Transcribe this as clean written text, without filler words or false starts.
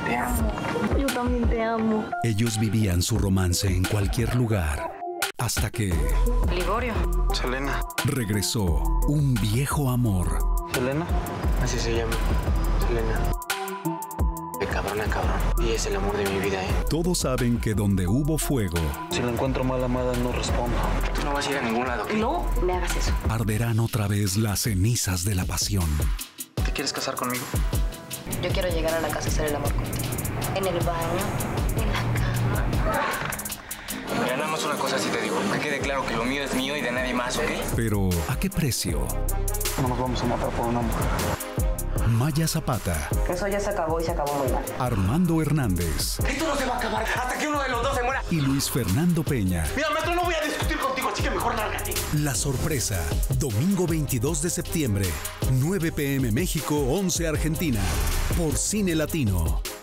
te amo. Yo también te amo. Ellos vivían su romance en cualquier lugar. Hasta que... Ligorio. Selena. regresó un viejo amor. ¿Selena? Así se llama. Selena. De cabrón a cabrón. Y es el amor de mi vida, ¿eh? Todos saben que donde hubo fuego, Si la encuentro mal amada, no respondo. Tú no vas a ir a ningún lado, ¿qué? No me hagas eso. arderán otra vez las cenizas de la pasión. ¿Te quieres casar conmigo? Yo quiero llegar a la casa y hacer el amor contigo. En el baño, en la cama. Mira, nada más una cosa sí te digo. Que quede claro que lo mío es mío y de nadie más, ¿ok? Pero, ¿a qué precio? No nos vamos a matar por una mujer. Maya Zapata, Eso ya se acabó y se acabó muy mal. Armando Hernández Esto no se va a acabar hasta que uno de los dos se muera. y Luis Fernando Peña. Mira, maestro, no voy a discutir contigo, así que mejor lárgate. La sorpresa, domingo 22 de septiembre, 9 p.m. México, 11 Argentina, por Cine Latino.